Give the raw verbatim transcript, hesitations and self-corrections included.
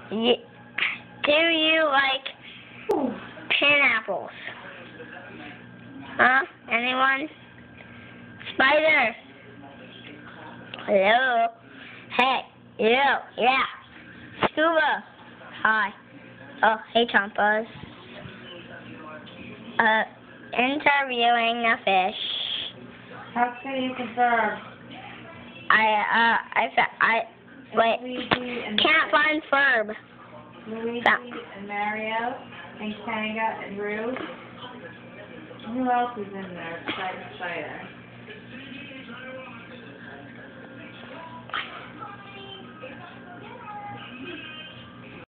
You, do you like pineapples? Huh? Anyone? Spider? Hello? Hey, you, yeah. Scuba? Hi. Oh, hey, Chompas. Uh, interviewing a fish. How can you confirm? I, uh, I, I, wait, Luigi and can't find verb. Luigi That. and Mario and Kanga and Rue. Who else is in there besides Spider?